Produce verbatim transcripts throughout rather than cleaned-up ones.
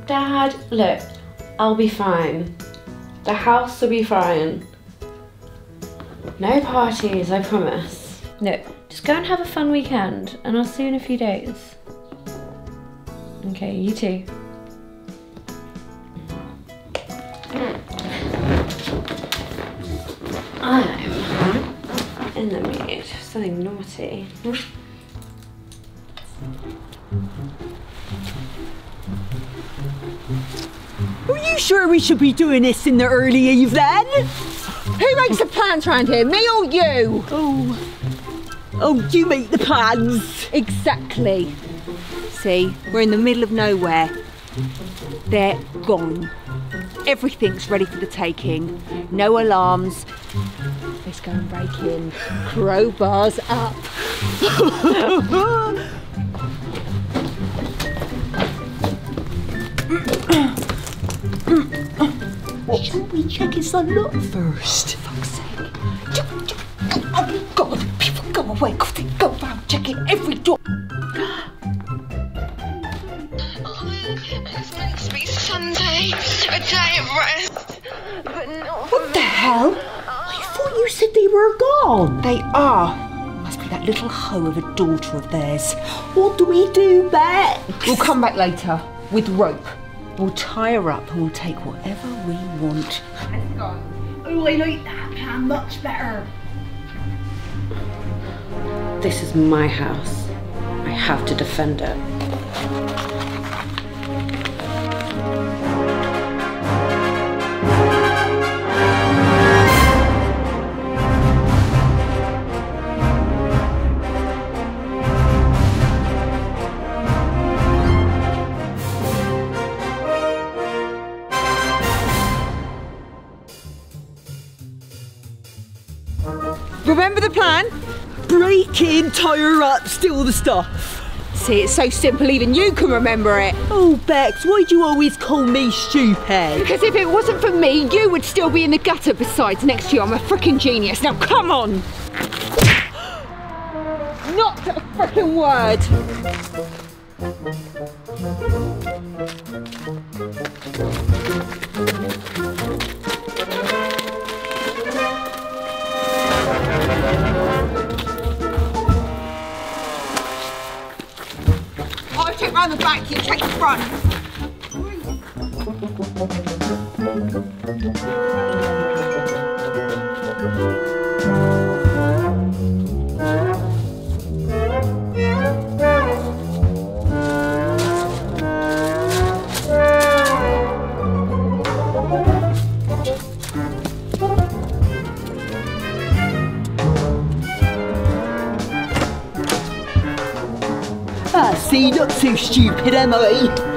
Dad, look, I'll be fine. The house will be fine. No parties, I promise. Look, just go and have a fun weekend, and I'll see you in a few days. Okay, you too. I'm in the mood for something naughty. Are you sure we should be doing this in the early eve then? Who makes the plans around here, me or you? Oh, oh, you make the plans. Exactly. See, we're in the middle of nowhere. They're gone. Everything's ready for the taking. No alarms. Let's go and break in. Crowbars up. What should we check his lot first? For fuck's sake. Oh God, people go away, go, go round checking every door. It's meant to be Sunday, a day of rest, but no. What the hell? I thought you said they were gone. They are. Must be that little hoe of a daughter of theirs. What do we do back? We'll come back later with rope. We'll tie her up and we'll take whatever we want. Let's go. Oh, I like that plan much better. This is my house. I have to defend it. Remember the plan? Break in, tie her up, steal the stuff. See, it's so simple, even you can remember it. Oh, Bex, why do you always call me stupid? Because if it wasn't for me, you would still be in the gutter. Besides, next to you, I'm a freaking genius. Now, come on! Not a freaking word! I'll take round the back, you take the front. Ah, see, not so stupid, am I?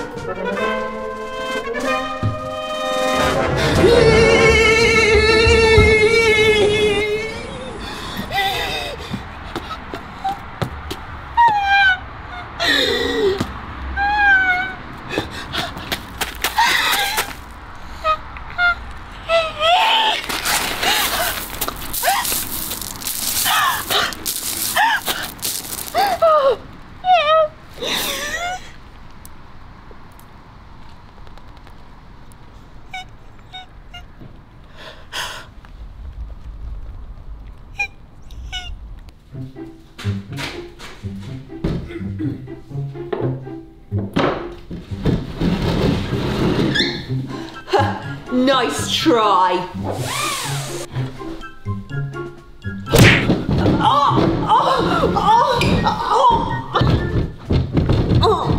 Nice try. Oh, oh, oh, oh, oh.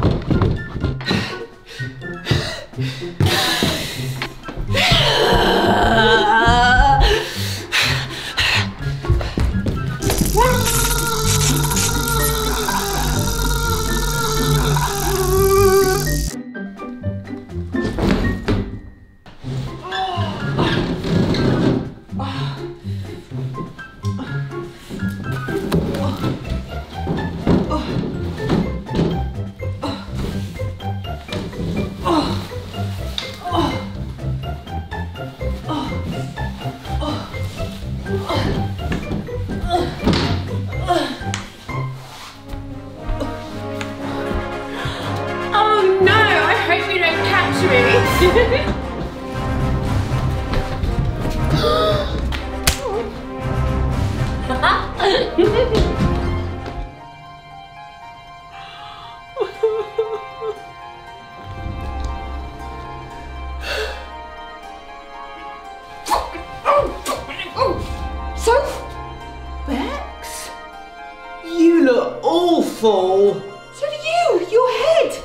battery. Bex? You look awful. So do you, your head.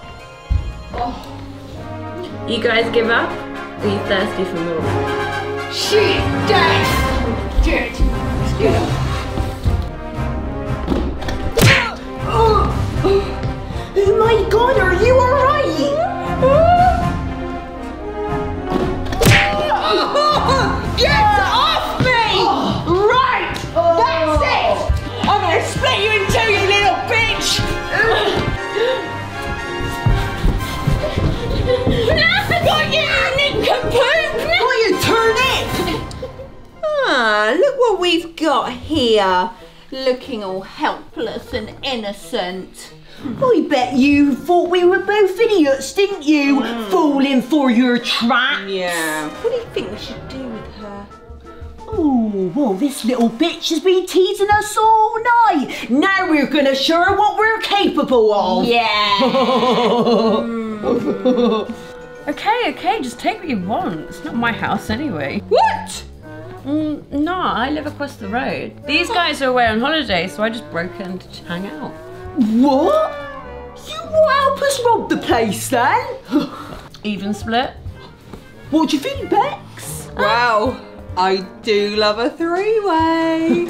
Oh. You guys give up? Or are you thirsty for more? She's dead. Dead. Get up. Oh my God, are you alright? Get off me! Right! That's it! I'm gonna split you in two, you little bitch! Got you, nincompoop! Got you, turnip! Ah, look what we've got here. Looking all helpless and innocent. I bet you thought we were both idiots, didn't you? Mm. Falling for your trap. Yeah. What do you think we should do with her? Oh, well, this little bitch has been teasing us all night. Now we're gonna show her what we're capable of. Yeah. mm. Okay, okay, just take what you want. It's not my house anyway. What? Mm, no, I live across the road. These guys are away on holiday, so I just broke in to hang out. What? You won't help us rob the place then? Even split? What do you think, Bex? Wow, I do love a three-way.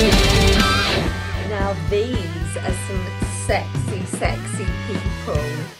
Now these are some sexy, sexy people.